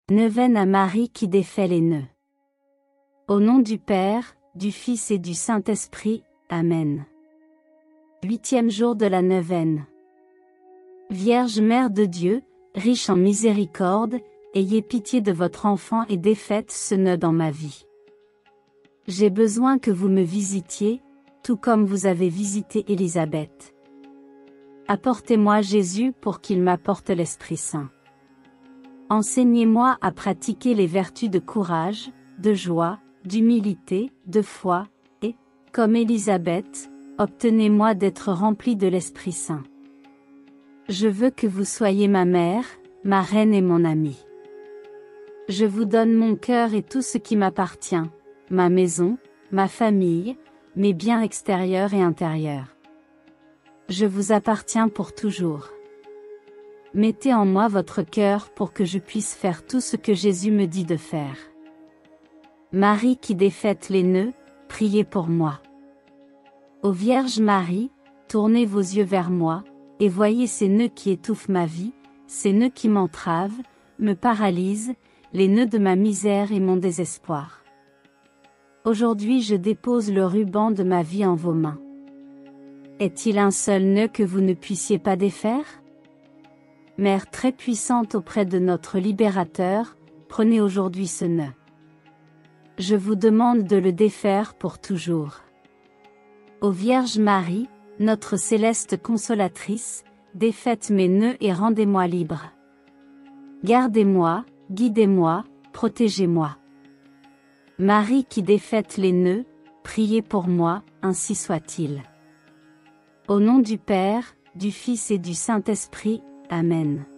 Neuvaine à Marie qui défait les nœuds. Au nom du Père, du Fils et du Saint-Esprit, Amen. 8e jour de la neuvaine. Vierge Mère de Dieu, riche en miséricorde, ayez pitié de votre enfant et défaites ce nœud dans ma vie. J'ai besoin que vous me visitiez, tout comme vous avez visité Élisabeth. Apportez-moi Jésus pour qu'il m'apporte l'Esprit Saint. Enseignez-moi à pratiquer les vertus de courage, de joie, d'humilité, de foi, et, comme Élisabeth, obtenez-moi d'être rempli de l'Esprit Saint. Je veux que vous soyez ma mère, ma reine et mon amie. Je vous donne mon cœur et tout ce qui m'appartient, ma maison, ma famille, mes biens extérieurs et intérieurs. Je vous appartiens pour toujours. Mettez en moi votre cœur pour que je puisse faire tout ce que Jésus me dit de faire. Marie qui défaites les nœuds, priez pour moi. Ô Vierge Marie, tournez vos yeux vers moi, et voyez ces nœuds qui étouffent ma vie, ces nœuds qui m'entravent, me paralysent, les nœuds de ma misère et mon désespoir. Aujourd'hui je dépose le ruban de ma vie en vos mains. Est-il un seul nœud que vous ne puissiez pas défaire ? Mère très puissante auprès de notre Libérateur, prenez aujourd'hui ce nœud. Je vous demande de le défaire pour toujours. Ô Vierge Marie, notre céleste consolatrice, défaites mes nœuds et rendez-moi libre. Gardez-moi, guidez-moi, protégez-moi. Marie qui défaites les nœuds, priez pour moi, ainsi soit-il. Au nom du Père, du Fils et du Saint-Esprit, Amen.